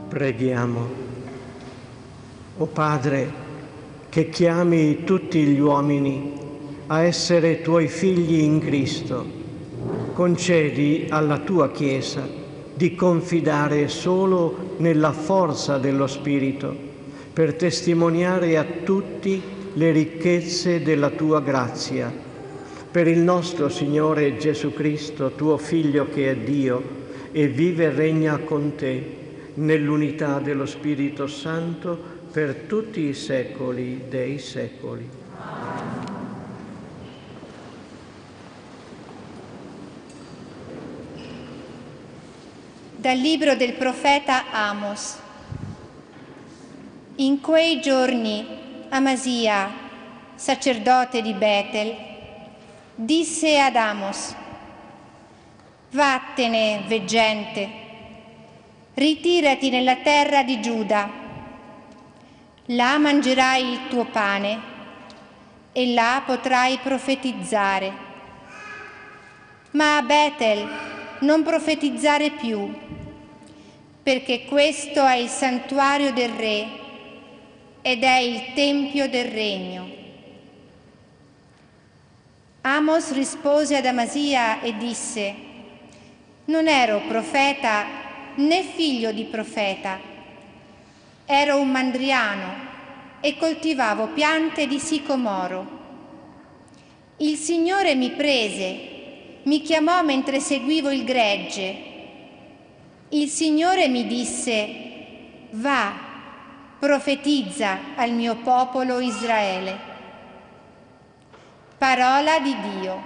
Preghiamo. O Padre, che chiami tutti gli uomini a essere tuoi figli in Cristo, concedi alla tua Chiesa di confidare solo nella forza dello Spirito per testimoniare a tutti le ricchezze della tua grazia. Per il nostro Signore Gesù Cristo, tuo Figlio che è Dio e vive e regna con te nell'unità dello Spirito Santo per tutti i secoli dei secoli. Dal libro del profeta Amos. In quei giorni Amasia, sacerdote di Betel, disse ad Amos: «Vattene, veggente, ritirati nella terra di Giuda. Là mangerai il tuo pane e là potrai profetizzare. Ma a Betel non profetizzare più, perché questo è il santuario del Re ed è il tempio del regno». Amos rispose ad Amasia e disse: «Non ero profeta né figlio di profeta. Ero un mandriano e coltivavo piante di sicomoro. Il Signore mi prese, mi chiamò mentre seguivo il gregge. Il Signore mi disse: va, profetizza al mio popolo Israele». Parola di Dio.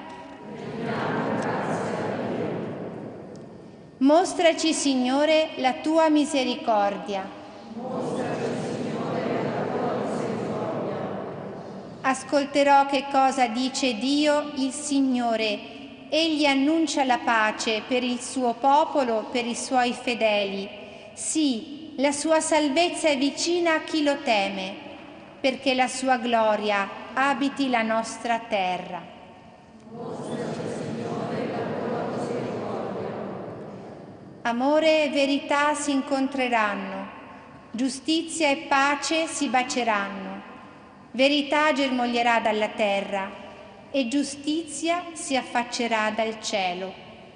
Mostraci, Signore, la tua misericordia. Ascolterò che cosa dice Dio, il Signore. Egli annuncia la pace per il suo popolo, per i suoi fedeli. Sì, la sua salvezza è vicina a chi lo teme, perché la sua gloria abiti la nostra terra. Amore e verità si incontreranno, giustizia e pace si bacieranno. Verità germoglierà dalla terra e giustizia si affaccerà dal cielo.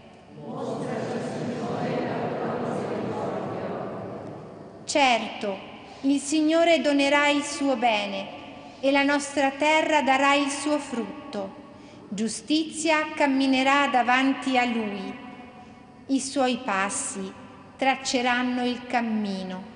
Certo, il Signore donerà il suo bene e la nostra terra darà il suo frutto. Giustizia camminerà davanti a Lui. I suoi passi tracceranno il cammino.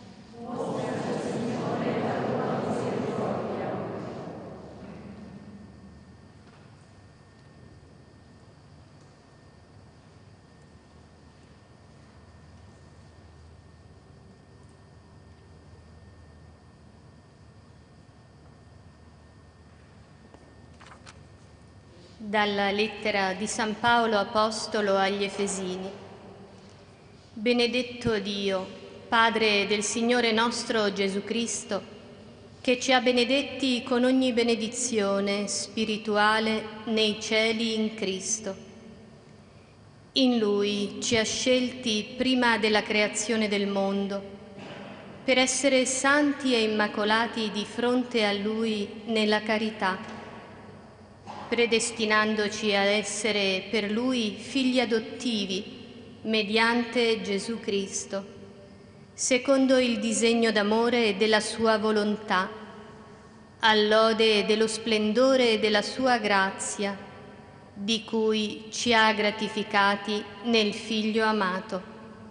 Dalla lettera di San Paolo Apostolo agli Efesini. Benedetto Dio, Padre del Signore nostro Gesù Cristo, che ci ha benedetti con ogni benedizione spirituale nei cieli in Cristo. In Lui ci ha scelti prima della creazione del mondo, per essere santi e immacolati di fronte a Lui nella carità, predestinandoci ad essere per Lui figli adottivi mediante Gesù Cristo, secondo il disegno d'amore della sua volontà, all'ode dello splendore della sua grazia, di cui ci ha gratificati nel Figlio amato.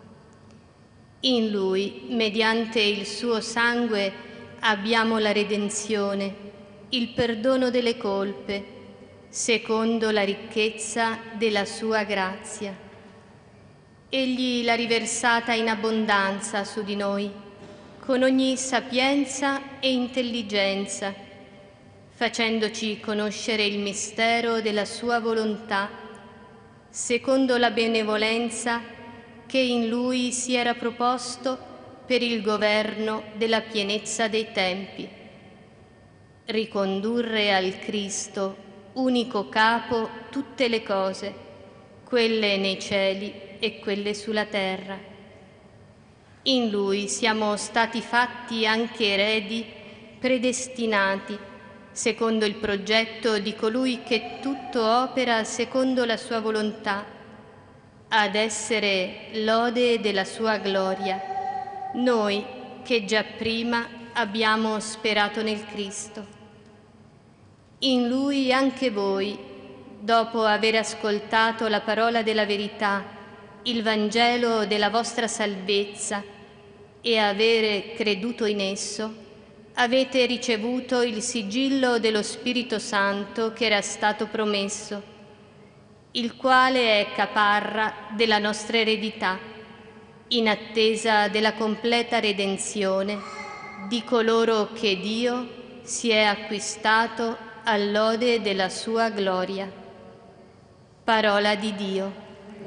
In Lui, mediante il suo sangue, abbiamo la redenzione, il perdono delle colpe, secondo la ricchezza della sua grazia. Egli l'ha riversata in abbondanza su di noi, con ogni sapienza e intelligenza, facendoci conoscere il mistero della sua volontà, secondo la benevolenza che in Lui si era proposto per il governo della pienezza dei tempi, ricondurre al Cristo, unico capo, tutte le cose, quelle nei cieli e quelle sulla terra. In Lui siamo stati fatti anche eredi, predestinati, secondo il progetto di colui che tutto opera secondo la sua volontà, ad essere lode della sua gloria, noi che già prima abbiamo sperato nel Cristo. In Lui anche voi, dopo aver ascoltato la parola della verità, il Vangelo della vostra salvezza, e avere creduto in esso, avete ricevuto il sigillo dello Spirito Santo che era stato promesso, il quale è caparra della nostra eredità, in attesa della completa redenzione di coloro che Dio si è acquistato all'ode della sua gloria. Parola di Dio.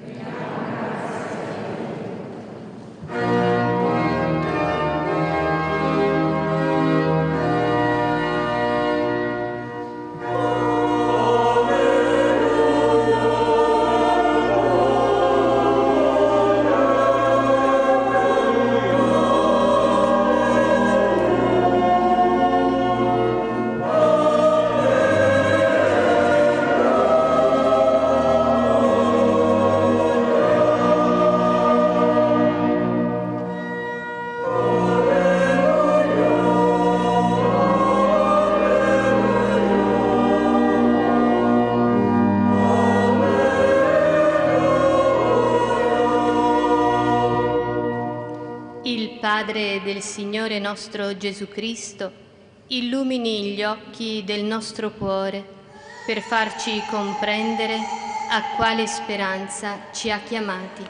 Padre del Signore nostro Gesù Cristo, illumini gli occhi del nostro cuore per farci comprendere a quale speranza ci ha chiamati.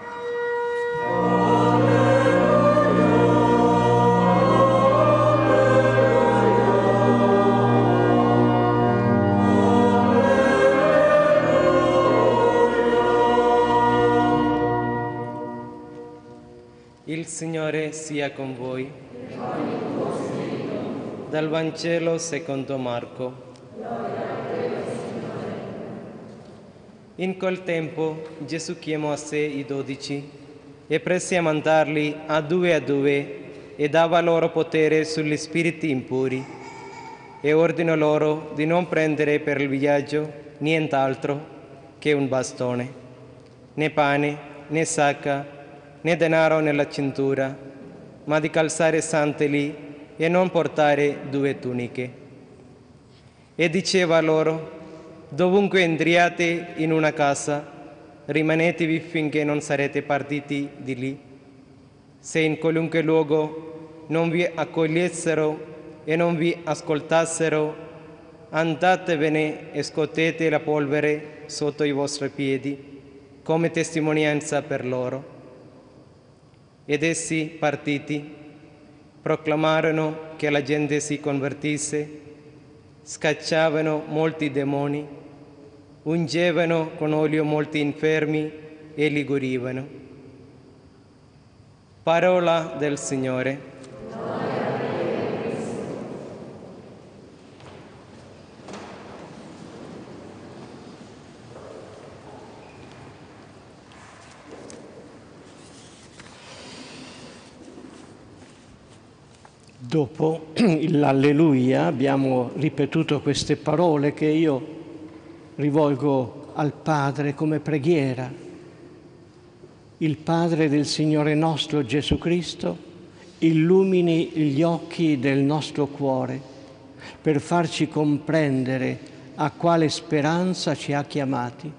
Il Signore sia con voi. Dal Vangelo secondo Marco. In quel tempo Gesù chiamò a sé i 12 e prese a mandarli a due e dava loro potere sugli spiriti impuri e ordinò loro di non prendere per il viaggio nient'altro che un bastone, né pane, né sacca, né denaro nella cintura, ma di calzare sandali e non portare 2 tuniche. E diceva loro: dovunque entriate in una casa, rimanetevi finché non sarete partiti di lì. Se in qualunque luogo non vi accogliessero e non vi ascoltassero, andatevene e scuotete la polvere sotto i vostri piedi, come testimonianza per loro. Ed essi, partiti, proclamarono che la gente si convertisse, scacciavano molti demoni, ungevano con olio molti infermi e li guarivano. Parola del Signore. Dopo l'Alleluia abbiamo ripetuto queste parole che io rivolgo al Padre come preghiera. Il Padre del Signore nostro Gesù Cristo illumini gli occhi del nostro cuore per farci comprendere a quale speranza ci ha chiamati.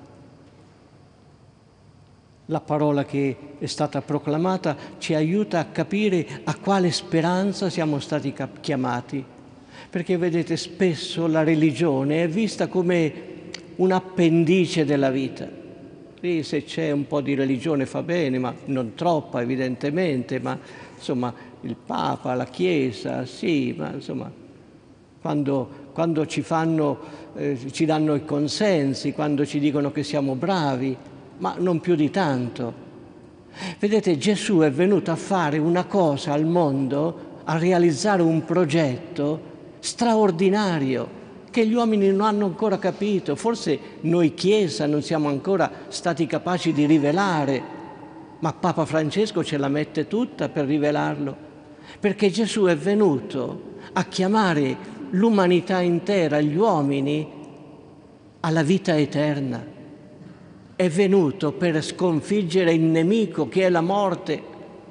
La parola che è stata proclamata ci aiuta a capire a quale speranza siamo stati chiamati. Perché vedete, spesso la religione è vista come un appendice della vita. Sì, se c'è un po' di religione fa bene, ma non troppa evidentemente, ma insomma il Papa, la Chiesa, sì, ma insomma quando ci danno i consensi, quando ci dicono che siamo bravi, ma non più di tanto. Vedete, Gesù è venuto a fare una cosa al mondo, a realizzare un progetto straordinario che gli uomini non hanno ancora capito. Forse noi Chiesa non siamo ancora stati capaci di rivelare, ma Papa Francesco ce la mette tutta per rivelarlo, perché Gesù è venuto a chiamare l'umanità intera, gli uomini, alla vita eterna. È venuto per sconfiggere il nemico che è la morte.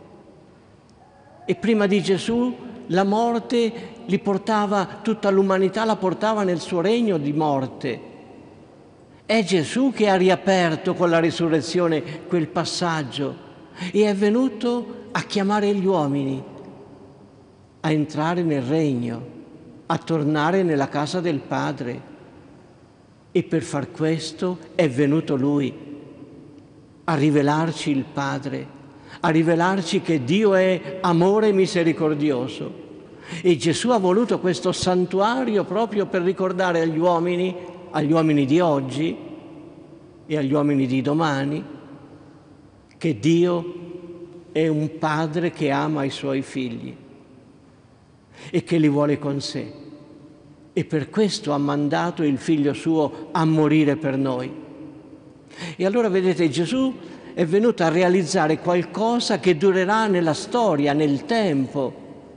E prima di Gesù la morte li portava, tutta l'umanità la portava nel suo regno di morte. È Gesù che ha riaperto con la risurrezione quel passaggio e è venuto a chiamare gli uomini a entrare nel regno, a tornare nella casa del Padre. E per far questo è venuto Lui, a rivelarci il Padre, a rivelarci che Dio è amore misericordioso. E Gesù ha voluto questo santuario proprio per ricordare agli uomini di oggi e agli uomini di domani, che Dio è un Padre che ama i Suoi figli e che li vuole con sé. E per questo ha mandato il Figlio Suo a morire per noi. E allora vedete, Gesù è venuto a realizzare qualcosa che durerà nella storia, nel tempo.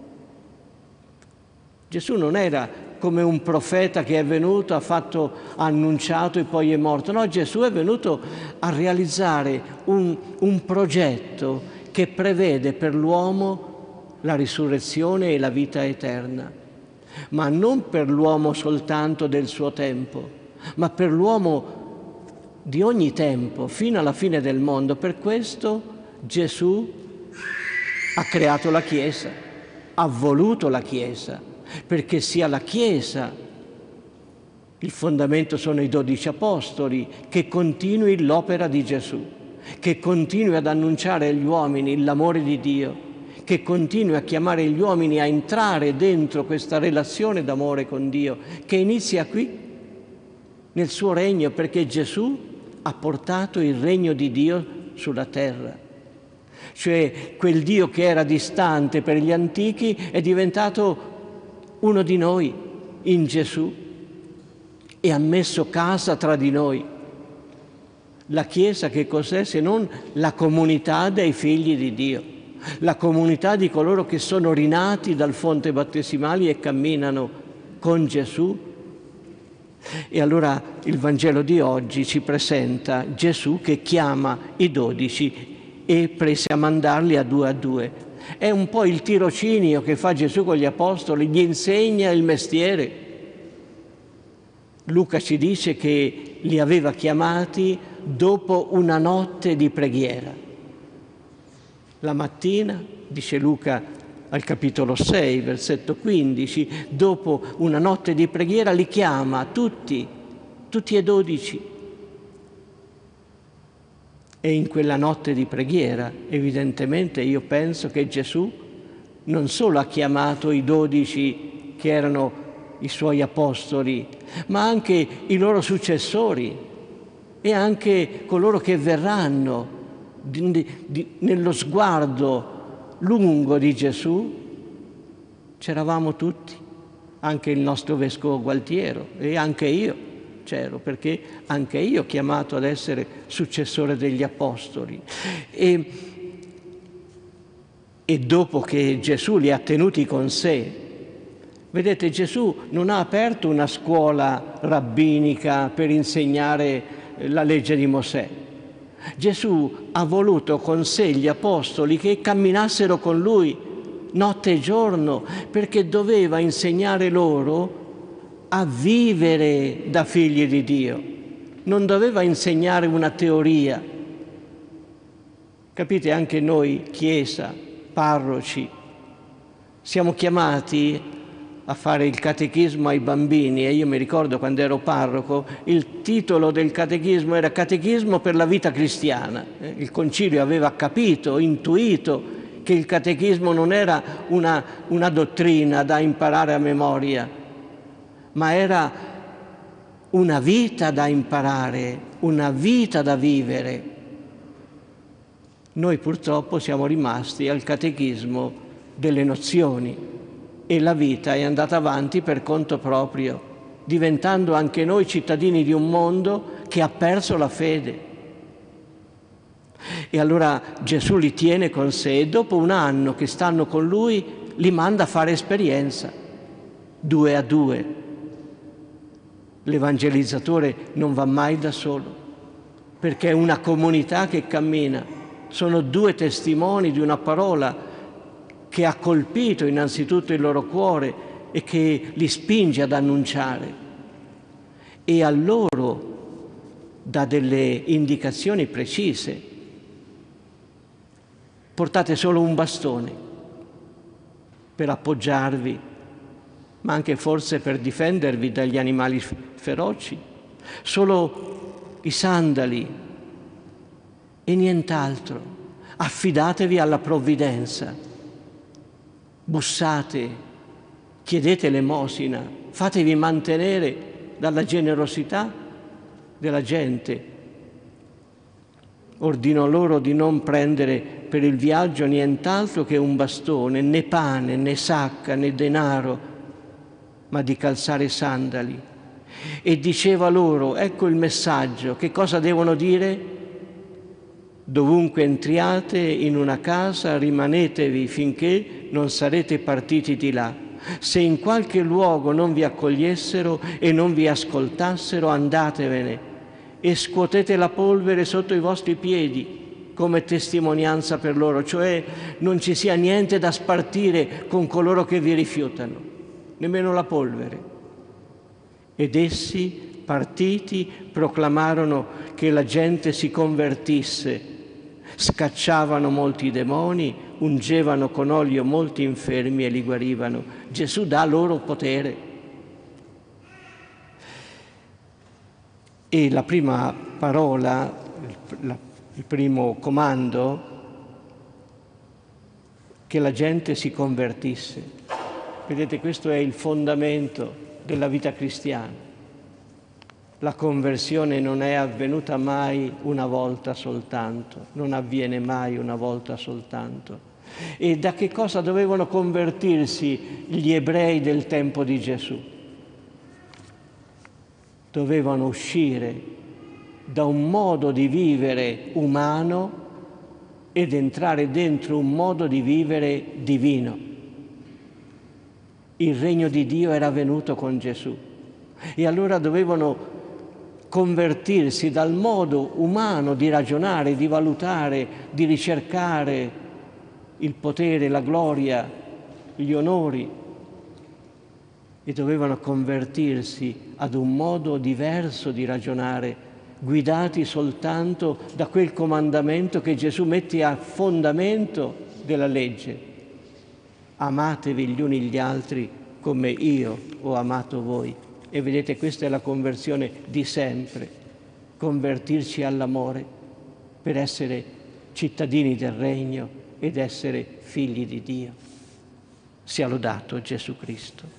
Gesù non era come un profeta che è venuto, ha annunciato e poi è morto. No, Gesù è venuto a realizzare un progetto che prevede per l'uomo la risurrezione e la vita eterna. Ma non per l'uomo soltanto del suo tempo, ma per l'uomo di ogni tempo, fino alla fine del mondo. Per questo Gesù ha creato la Chiesa, ha voluto la Chiesa, perché sia la Chiesa, il fondamento sono i 12 apostoli, che continui l'opera di Gesù, che continui ad annunciare agli uomini l'amore di Dio, che continui a chiamare gli uomini a entrare dentro questa relazione d'amore con Dio, che inizia qui, nel suo regno, perché Gesù ha portato il regno di Dio sulla terra. Cioè quel Dio che era distante per gli antichi è diventato uno di noi in Gesù e ha messo casa tra di noi. La Chiesa che cos'è se non la comunità dei figli di Dio? La comunità di coloro che sono rinati dal fonte battesimale e camminano con Gesù. E allora il Vangelo di oggi ci presenta Gesù che chiama i 12 e prese a mandarli a due. È un po' il tirocinio che fa Gesù con gli apostoli, gli insegna il mestiere. Luca ci dice che li aveva chiamati dopo una notte di preghiera. La mattina, dice Luca al capitolo 6, versetto 15, dopo una notte di preghiera li chiama tutti e 12. E in quella notte di preghiera, evidentemente, io penso che Gesù non solo ha chiamato i 12 che erano i Suoi apostoli, ma anche i loro successori e anche coloro che verranno. Nello sguardo lungo di Gesù c'eravamo tutti, anche il nostro Vescovo Gualtiero e anche io c'ero, perché anche io ho chiamato ad essere successore degli apostoli. E dopo che Gesù li ha tenuti con sé, vedete, Gesù non ha aperto una scuola rabbinica per insegnare la legge di Mosè. Gesù ha voluto con sé gli apostoli che camminassero con Lui notte e giorno, perché doveva insegnare loro a vivere da figli di Dio. Non doveva insegnare una teoria. Capite, anche noi, Chiesa, parroci, siamo chiamati a fare il catechismo ai bambini, e io mi ricordo quando ero parroco, il titolo del catechismo era Catechismo per la vita cristiana. Il concilio aveva capito, intuito che il catechismo non era una dottrina da imparare a memoria, ma era una vita da imparare, una vita da vivere. Noi purtroppo siamo rimasti al catechismo delle nozioni, e la vita è andata avanti per conto proprio, diventando anche noi cittadini di un mondo che ha perso la fede. E allora Gesù li tiene con sé e dopo un anno che stanno con lui li manda a fare esperienza, 2 a 2. L'evangelizzatore non va mai da solo, perché è una comunità che cammina. Sono 2 testimoni di una parola che ha colpito innanzitutto il loro cuore e che li spinge ad annunciare. E a loro dà delle indicazioni precise. Portate solo un bastone per appoggiarvi, ma anche forse per difendervi dagli animali feroci. Solo i sandali e nient'altro. Affidatevi alla provvidenza. Bussate, chiedete elemosina, fatevi mantenere dalla generosità della gente. Ordinò loro di non prendere per il viaggio nient'altro che un bastone, né pane, né sacca, né denaro, ma di calzare sandali. E diceva loro, ecco il messaggio, che cosa devono dire? Dovunque entriate in una casa, rimanetevi finché non sarete partiti di là. Se in qualche luogo non vi accogliessero e non vi ascoltassero, andatevene e scuotete la polvere sotto i vostri piedi come testimonianza per loro, cioè non ci sia niente da spartire con coloro che vi rifiutano, nemmeno la polvere. Ed essi, partiti, proclamarono che la gente si convertisse, scacciavano molti demoni, ungevano con olio molti infermi e li guarivano. Gesù dà loro potere. E la prima parola, il primo comando, che la gente si convertisse. Vedete, questo è il fondamento della vita cristiana. La conversione non è avvenuta mai una volta soltanto, non avviene mai una volta soltanto. E da che cosa dovevano convertirsi gli ebrei del tempo di Gesù? Dovevano uscire da un modo di vivere umano ed entrare dentro un modo di vivere divino. Il regno di Dio era venuto con Gesù e allora dovevano convertirsi dal modo umano di ragionare, di valutare, di ricercare il potere, la gloria, gli onori, e dovevano convertirsi ad un modo diverso di ragionare, guidati soltanto da quel comandamento che Gesù mette a fondamento della legge. Amatevi gli uni gli altri come io ho amato voi. E vedete, questa è la conversione di sempre, convertirci all'amore per essere cittadini del regno ed essere figli di Dio. Sia lodato Gesù Cristo.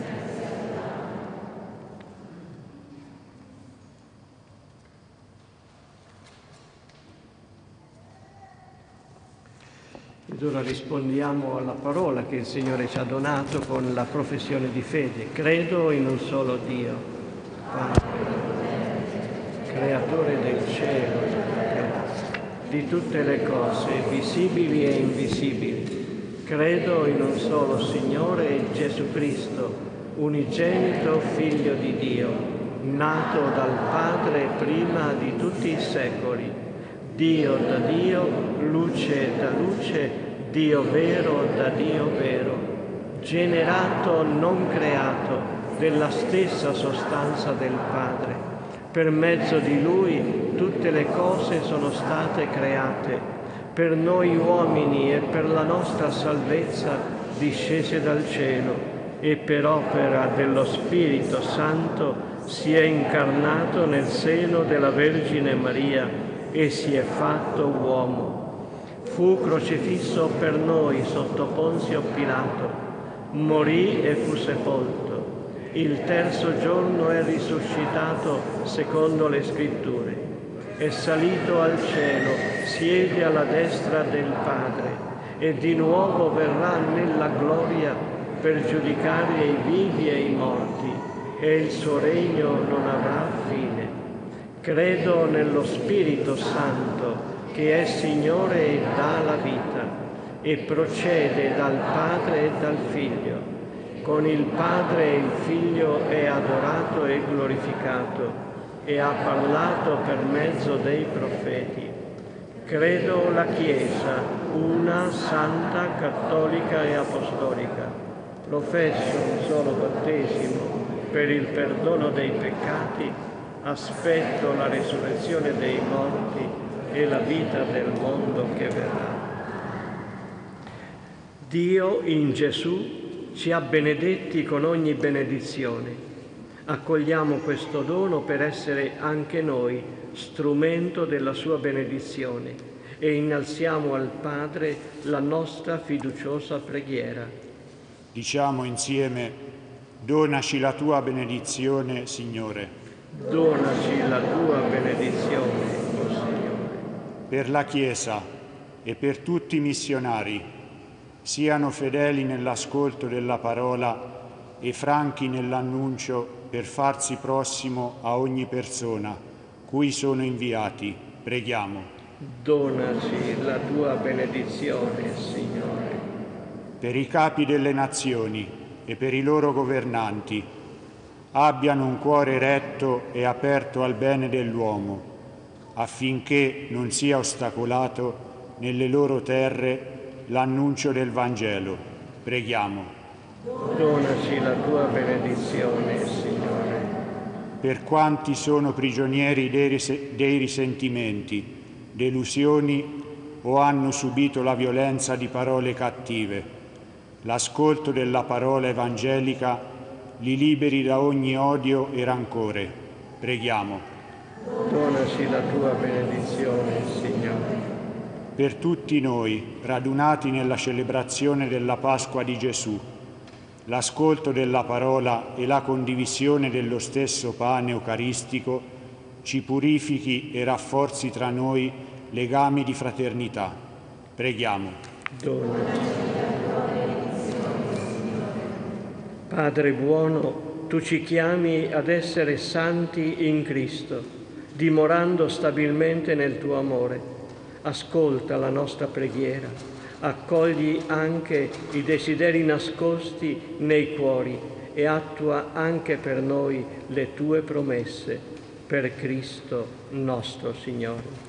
Ed ora rispondiamo alla parola che il Signore ci ha donato con la professione di fede. Credo in un solo Dio, Padre, creatore del cielo e della terra, di tutte le cose, visibili e invisibili. Credo in un solo Signore, Gesù Cristo, unigenito Figlio di Dio, nato dal Padre prima di tutti i secoli, Dio da Dio, luce da luce, Dio vero da Dio vero, generato non creato, della stessa sostanza del Padre. Per mezzo di Lui tutte le cose sono state create. Per noi uomini e per la nostra salvezza discese dal cielo e per opera dello Spirito Santo si è incarnato nel seno della Vergine Maria e si è fatto uomo. Fu crocifisso per noi sotto Ponzio Pilato, morì e fu sepolto. Il terzo giorno è risuscitato secondo le Scritture. È salito al cielo, siede alla destra del Padre e di nuovo verrà nella gloria per giudicare i vivi e i morti, e il suo regno non avrà fine. Credo nello Spirito Santo, che è Signore e dà la vita, e procede dal Padre e dal Figlio. Con il Padre e il Figlio è adorato e glorificato, e ha parlato per mezzo dei profeti. Credo la Chiesa, una, santa, cattolica e apostolica. Professo un solo battesimo per il perdono dei peccati, aspetto la resurrezione dei morti e la vita del mondo che verrà. Dio in Gesù ci ha benedetti con ogni benedizione. Accogliamo questo dono per essere anche noi strumento della sua benedizione e innalziamo al Padre la nostra fiduciosa preghiera. Diciamo insieme: donaci la tua benedizione, Signore. Donaci la tua benedizione, o Signore. Per la Chiesa e per tutti i missionari, siano fedeli nell'ascolto della parola e franchi nell'annuncio per farsi prossimo a ogni persona cui sono inviati. Preghiamo. Donaci la tua benedizione, Signore. Per i capi delle nazioni e per i loro governanti, abbiano un cuore retto e aperto al bene dell'uomo, affinché non sia ostacolato nelle loro terre l'annuncio del Vangelo. Preghiamo. Donaci la tua benedizione, Signore. Per quanti sono prigionieri dei risentimenti, delusioni o hanno subito la violenza di parole cattive, l'ascolto della parola evangelica li liberi da ogni odio e rancore. Preghiamo. Donaci la tua benedizione, Signore. Per tutti noi, radunati nella celebrazione della Pasqua di Gesù, l'ascolto della parola e la condivisione dello stesso pane eucaristico ci purifichi e rafforzi tra noi legami di fraternità. Preghiamo. Donaci. Padre buono, tu ci chiami ad essere santi in Cristo, dimorando stabilmente nel tuo amore. Ascolta la nostra preghiera, accogli anche i desideri nascosti nei cuori e attua anche per noi le tue promesse, per Cristo nostro Signore.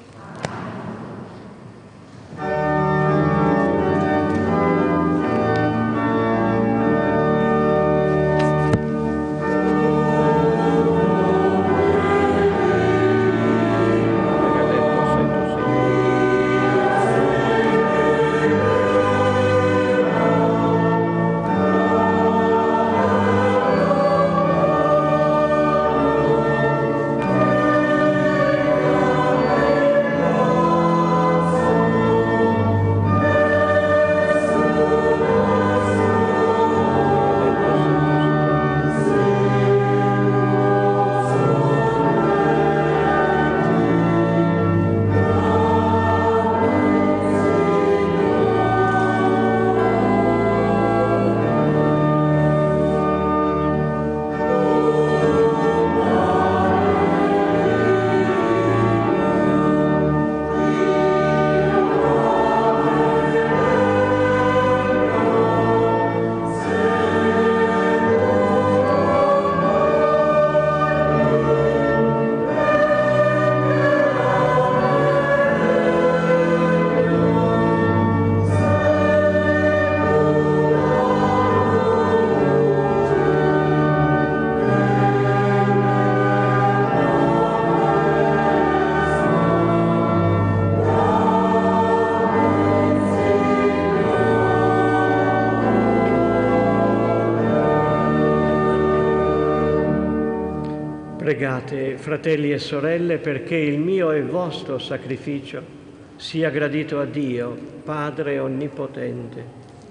Pregate, fratelli e sorelle, perché il mio e vostro sacrificio sia gradito a Dio, Padre Onnipotente.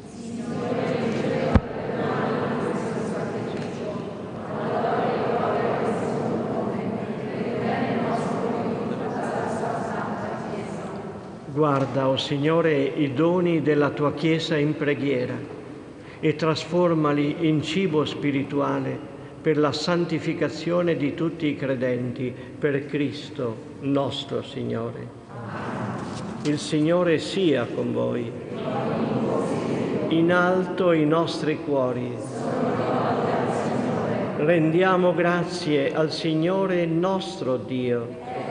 Guarda, o Signore, i doni della tua Chiesa in preghiera e trasformali in cibo spirituale per la santificazione di tutti i credenti, per Cristo nostro Signore. Il Signore sia con voi. In alto i nostri cuori. Rendiamo grazie al Signore nostro Dio.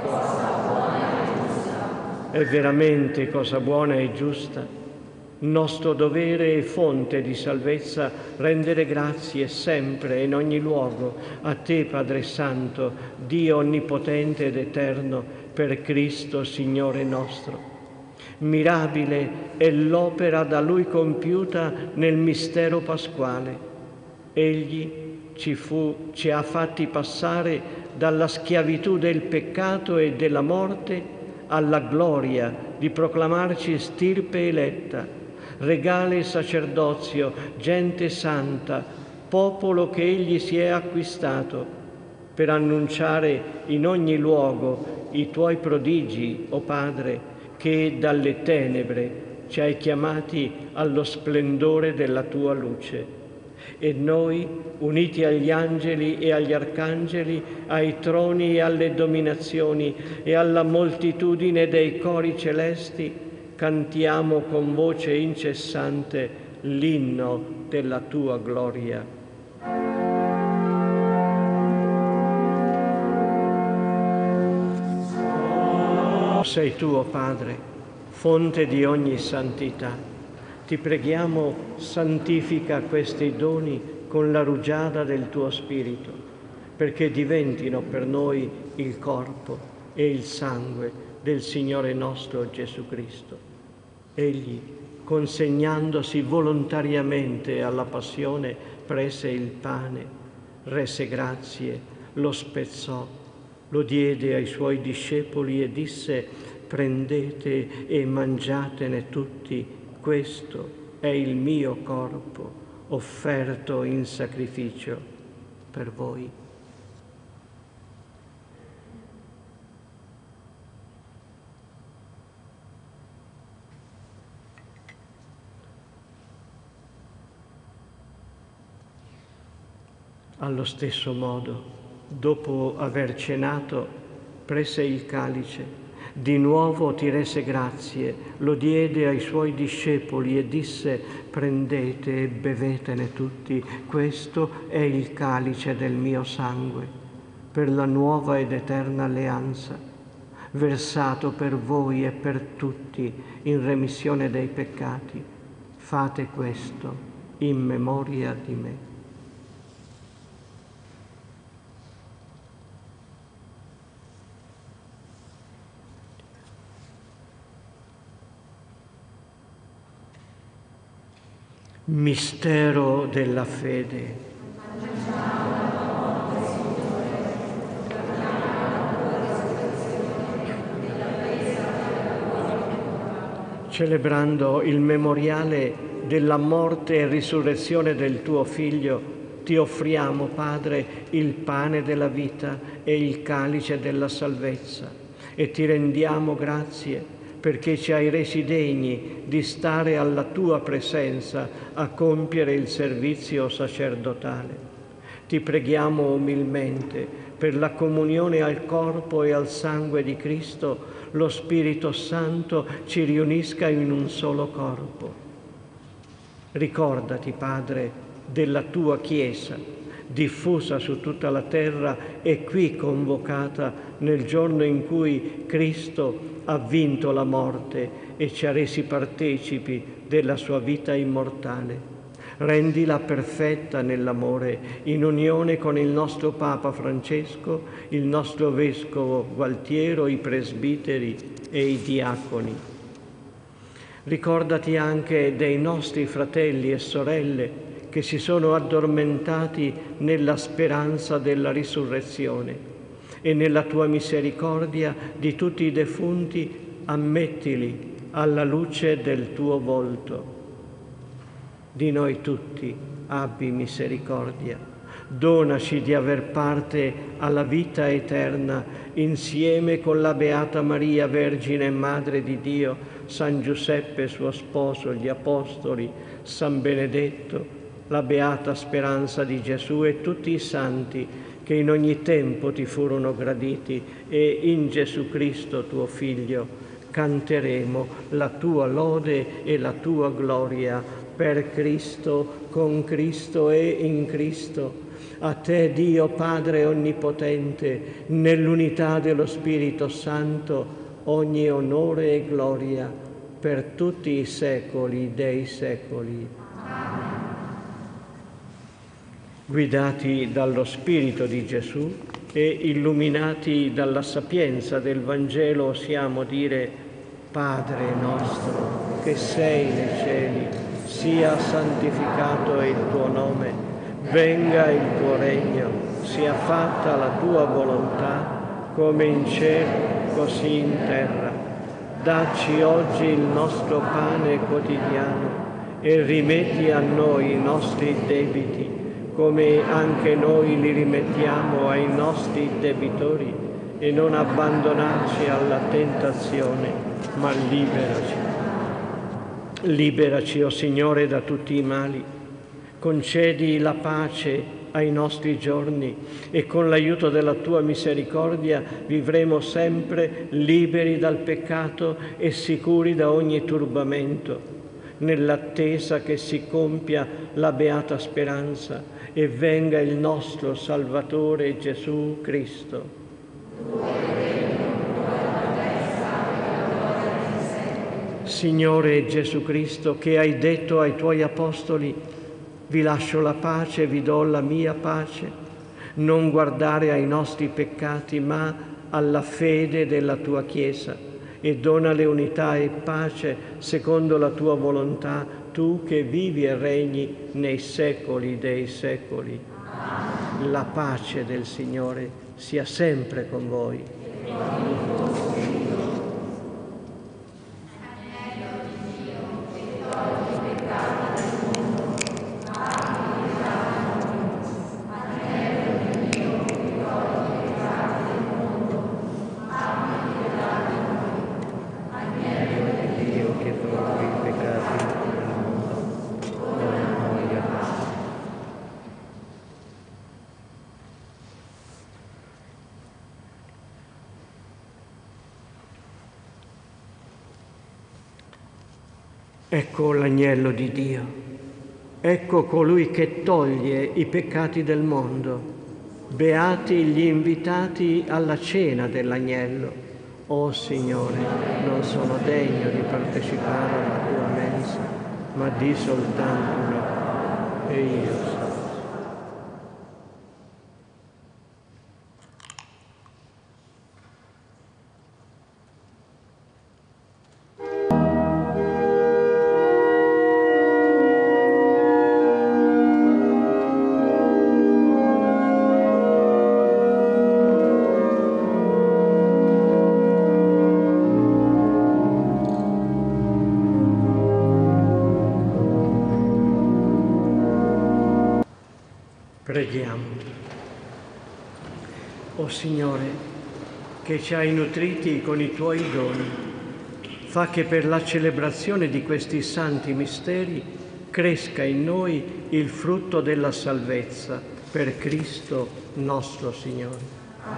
È veramente cosa buona e giusta, nostro dovere e fonte di salvezza, rendere grazie sempre e in ogni luogo a Te, Padre Santo, Dio onnipotente ed eterno, per Cristo, Signore nostro. Mirabile è l'opera da Lui compiuta nel mistero pasquale. Egli ci ha fatti passare dalla schiavitù del peccato e della morte alla gloria di proclamarci stirpe eletta, regale sacerdozio, gente santa, popolo che Egli si è acquistato, per annunciare in ogni luogo i Tuoi prodigi, o Padre, che dalle tenebre ci hai chiamati allo splendore della Tua luce. E noi, uniti agli angeli e agli arcangeli, ai troni e alle dominazioni e alla moltitudine dei cori celesti, cantiamo con voce incessante l'inno della Tua gloria. Sei Tu, o Padre, fonte di ogni santità. Ti preghiamo, santifica questi doni con la rugiada del Tuo Spirito, perché diventino per noi il corpo e il sangue del Signore nostro Gesù Cristo. Egli, consegnandosi volontariamente alla passione, prese il pane, rese grazie, lo spezzò, lo diede ai Suoi discepoli e disse: prendete e mangiatene tutti, questo è il mio corpo, offerto in sacrificio per voi. Allo stesso modo, dopo aver cenato, prese il calice, di nuovo ti rese grazie, lo diede ai Suoi discepoli e disse: prendete e bevetene tutti, questo è il calice del mio sangue, per la nuova ed eterna alleanza, versato per voi e per tutti in remissione dei peccati. Fate questo in memoria di me. Mistero della fede. Celebrando il memoriale della morte e risurrezione del Tuo Figlio, ti offriamo, Padre, il pane della vita e il calice della salvezza, e ti rendiamo grazie perché ci hai resi degni di stare alla Tua presenza a compiere il servizio sacerdotale. Ti preghiamo umilmente per la comunione al corpo e al sangue di Cristo, lo Spirito Santo ci riunisca in un solo corpo. Ricordati, Padre, della Tua Chiesa, diffusa su tutta la terra e qui convocata nel giorno in cui Cristo ha vinto la morte e ci ha resi partecipi della sua vita immortale. Rendila perfetta nell'amore, in unione con il nostro Papa Francesco, il nostro Vescovo Gualtiero, i presbiteri e i diaconi. Ricordati anche dei nostri fratelli e sorelle che si sono addormentati nella speranza della risurrezione, e nella Tua misericordia di tutti i defunti ammettili alla luce del Tuo volto. Di noi tutti abbi misericordia. Donaci di aver parte alla vita eterna insieme con la Beata Maria, Vergine e Madre di Dio, San Giuseppe suo sposo, gli Apostoli, San Benedetto, la Beata Speranza di Gesù e tutti i santi che in ogni tempo Ti furono graditi, e in Gesù Cristo Tuo Figlio, canteremo la tua lode e la tua gloria per Cristo, con Cristo e in Cristo. A te, Dio Padre Onnipotente, nell'unità dello Spirito Santo, ogni onore e gloria per tutti i secoli dei secoli. Guidati dallo Spirito di Gesù e illuminati dalla sapienza del Vangelo, osiamo dire: Padre nostro, che sei nei cieli, sia santificato il tuo nome, venga il tuo regno, sia fatta la tua volontà, come in cielo, così in terra. Dacci oggi il nostro pane quotidiano e rimetti a noi i nostri debiti, come anche noi li rimettiamo ai nostri debitori, e non abbandonarci alla tentazione, ma liberaci. Liberaci, o Signore, da tutti i mali. Concedi la pace ai nostri giorni e con l'aiuto della tua misericordia vivremo sempre liberi dal peccato e sicuri da ogni turbamento, nell'attesa che si compia la beata speranza e venga il nostro Salvatore Gesù Cristo. Signore Gesù Cristo, che hai detto ai tuoi apostoli: vi lascio la pace, vi do la mia pace, non guardare ai nostri peccati, ma alla fede della tua Chiesa, e donale unità e pace secondo la tua volontà, tu che vivi e regni nei secoli dei secoli. La pace del Signore sia sempre con voi. Ecco l'agnello di Dio, ecco colui che toglie i peccati del mondo. Beati gli invitati alla cena dell'agnello. O Signore, non sono degno di partecipare alla tua mensa, ma di soltanto una, e io sarò. Preghiamo. O Signore, che ci hai nutriti con i tuoi doni, fa che per la celebrazione di questi santi misteri cresca in noi il frutto della salvezza, per Cristo nostro Signore.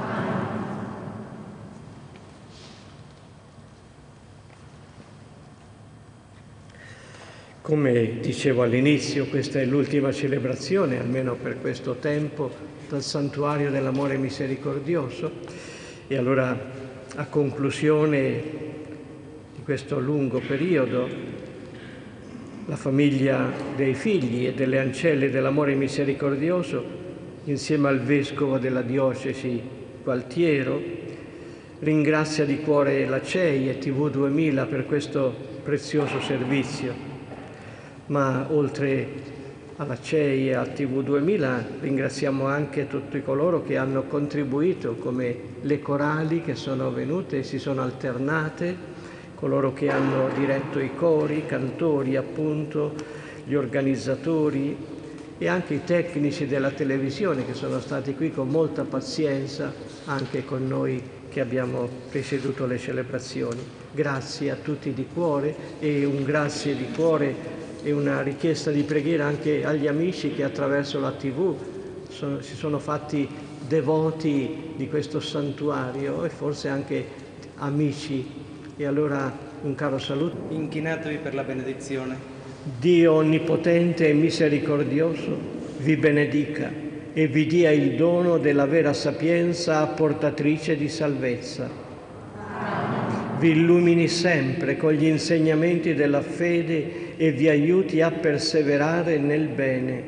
Come dicevo all'inizio, questa è l'ultima celebrazione, almeno per questo tempo, dal Santuario dell'Amore Misericordioso. E allora, a conclusione di questo lungo periodo, la famiglia dei figli e delle ancelle dell'Amore Misericordioso, insieme al Vescovo della Diocesi Gualtiero, ringrazia di cuore la CEI e TV 2000 per questo prezioso servizio. Ma oltre alla CEI e a TV 2000 ringraziamo anche tutti coloro che hanno contribuito, come le corali che sono venute e si sono alternate, coloro che hanno diretto i cori, i cantori appunto, gli organizzatori e anche i tecnici della televisione che sono stati qui con molta pazienza anche con noi che abbiamo presieduto le celebrazioni. Grazie a tutti di cuore, e un grazie di cuore e una richiesta di preghiera anche agli amici che attraverso la TV si sono fatti devoti di questo santuario, e forse anche amici E allora un caro saluto. Inchinatevi per la benedizione. Dio onnipotente e misericordioso vi benedica e vi dia il dono della vera sapienza portatrice di salvezza. Vi illumini sempre con gli insegnamenti della fede e vi aiuti a perseverare nel bene.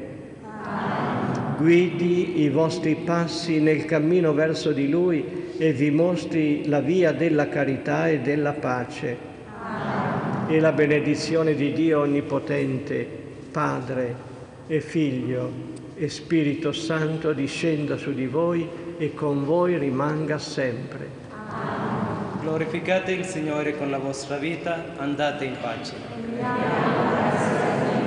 Guidi i vostri passi nel cammino verso di Lui e vi mostri la via della carità e della pace. E la benedizione di Dio Onnipotente, Padre e Figlio e Spirito Santo discenda su di voi e con voi rimanga sempre. Glorificate il Signore con la vostra vita, andate in pace.